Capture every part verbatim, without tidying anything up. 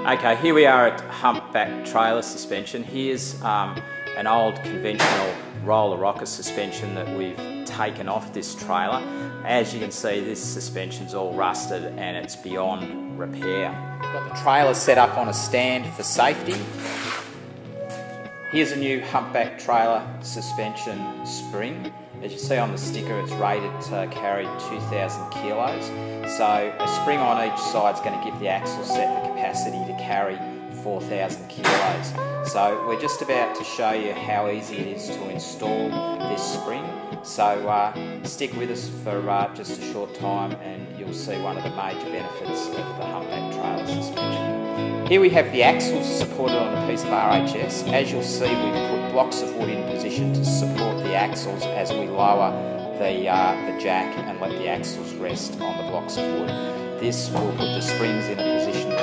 Okay, here we are at Humpback Trailer Suspension. Here's um, an old conventional roller rocker suspension that we've taken off this trailer. As you can see, this suspension's all rusted and it's beyond repair. We've got the trailer set up on a stand for safety. Here's a new Humpback Trailer Suspension spring. As you see on the sticker, it's rated to carry two thousand kilos. So a spring on each side is going to give the axle set the capacity to carry four thousand kilos. So we're just about to show you how easy it is to install this spring. So uh, stick with us for uh, just a short time and you'll see one of the major benefits of the Humpback Trailer Suspension. Here we have the axles supported on a piece of R H S. As you'll see, we've put blocks of wood in position to support the axles as we lower the, uh, the jack and let the axles rest on the blocks of wood. This will put the springs in a position.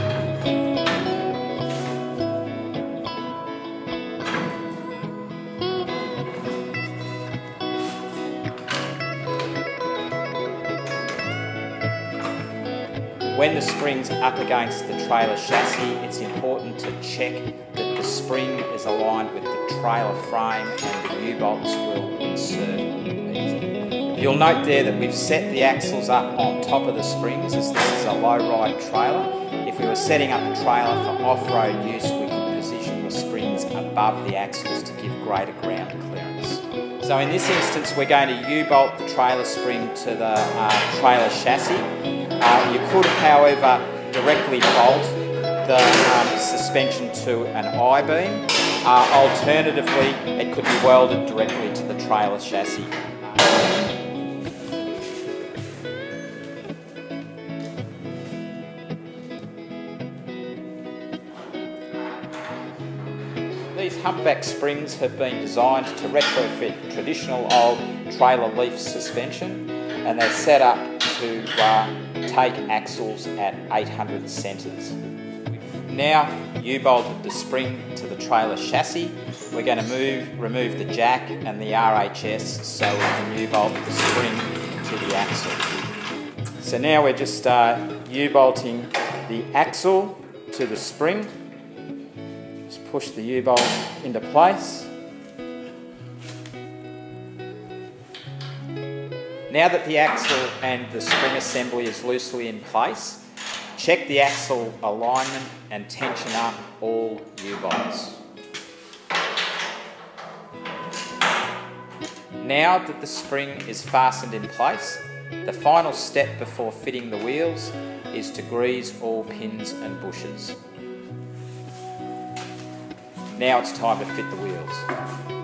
When the spring's up against the trailer chassis, it's important to check that the spring is aligned with the trailer frame and the U-bolts will insert. You'll note there that we've set the axles up on top of the springs, as this is a low-ride trailer. If we were setting up a trailer for off-road use, we could position the springs above the axles to give greater ground clearance. So in this instance, we're going to U-bolt the trailer spring to the uh, trailer chassis. Uh, you could, however, directly bolt the um, suspension to an I-beam. Uh, alternatively, it could be welded directly to the trailer chassis. These Humpback springs have been designed to retrofit traditional old trailer leaf suspension, and they're set up to uh, take axles at eight hundred centres. We've now U-bolted the spring to the trailer chassis. We're going to move, remove the jack and the R H S so we can U-bolt the spring to the axle. So now we're just uh, U-bolting the axle to the spring. Just push the U-bolt into place. Now that the axle and the spring assembly is loosely in place, check the axle alignment and tension up all U-bolts. Now that the spring is fastened in place, the final step before fitting the wheels is to grease all pins and bushes. Now it's time to fit the wheels.